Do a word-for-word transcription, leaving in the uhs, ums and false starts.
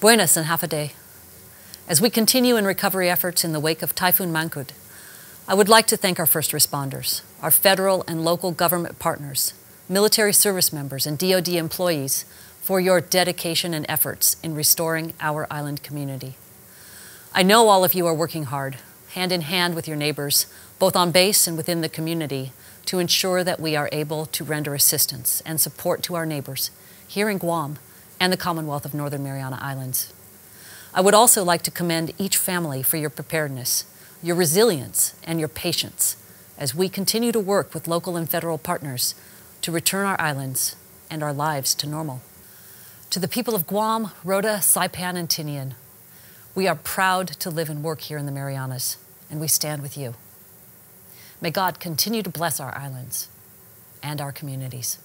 Buenas and half a day. As we continue in recovery efforts in the wake of Typhoon Mangkhut, I would like to thank our first responders, our federal and local government partners, military service members, and D O D employees for your dedication and efforts in restoring our island community. I know all of you are working hard, hand in hand with your neighbors, both on base and within the community, to ensure that we are able to render assistance and support to our neighbors here in Guam and the Commonwealth of Northern Mariana Islands. I would also like to commend each family for your preparedness, your resilience, and your patience as we continue to work with local and federal partners to return our islands and our lives to normal. To the people of Guam, Rota, Saipan, and Tinian, we are proud to live and work here in the Marianas, and we stand with you. May God continue to bless our islands and our communities.